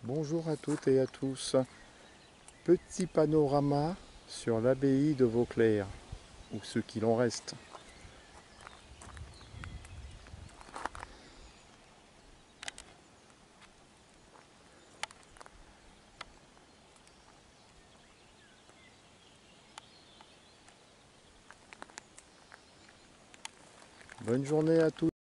Bonjour à toutes et à tous. Petit panorama sur l'abbaye de Vauclair, ou ce qu'il en reste. Bonne journée à tous.